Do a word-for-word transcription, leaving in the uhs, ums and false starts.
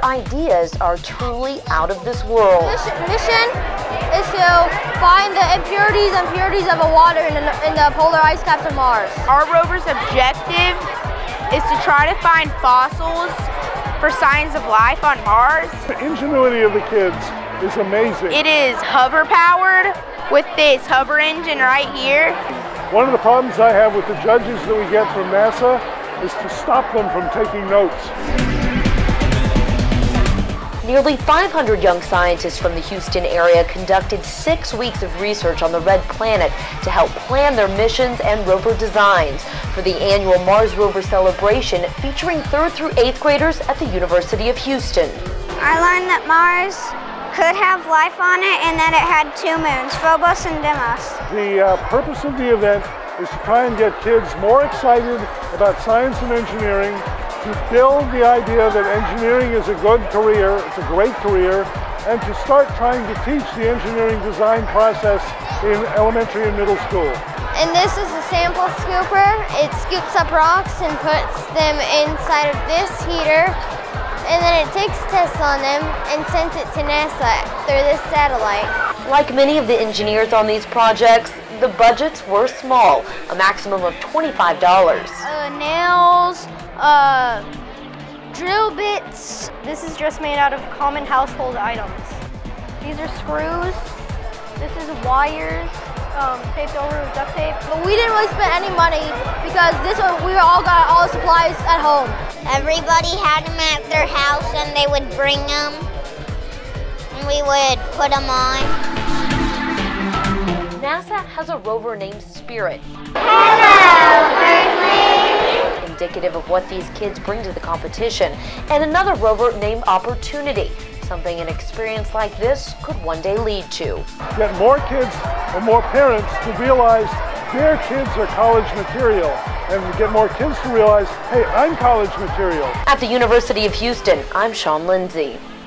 ideas are truly out of this world. Mission, mission is to find the impurities and purities of the water in the, in the polar ice caps of Mars. Our rover's objective is to try to find fossils for signs of life on Mars. The ingenuity of the kids is amazing. It is hover powered with this hover engine right here. One of the problems I have with the judges that we get from NASA is to stop them from taking notes. Nearly five hundred young scientists from the Houston area conducted six weeks of research on the red planet to help plan their missions and rover designs for the annual Mars Rover celebration featuring third through eighth graders at the University of Houston. I learned that Mars could have life on it and that it had two moons, Phobos and Deimos. The uh, purpose of the event is to try and get kids more excited about science and engineering, to build the idea that engineering is a good career, it's a great career, and to start trying to teach the engineering design process in elementary and middle school. And this is a sample scooper. It scoops up rocks and puts them inside of this heater, and then it takes tests on them and sends it to NASA through this satellite. Like many of the engineers on these projects, the budgets were small, a maximum of twenty-five dollars. Uh, nails, uh, drill bits. This is just made out of common household items. These are screws. This is wires um, taped over with duct tape. But we didn't really spend any money because this one, we all got all the supplies at home. Everybody had them at their house and they would bring them and we would put them on. NASA has a rover named Spirit. Hello, Earthlings! Indicative of what these kids bring to the competition, and another rover named Opportunity, something an experience like this could one day lead to. Get more kids or more parents to realize their kids are college material, and get more kids to realize, hey, I'm college material. At the University of Houston, I'm Sean Lindsay.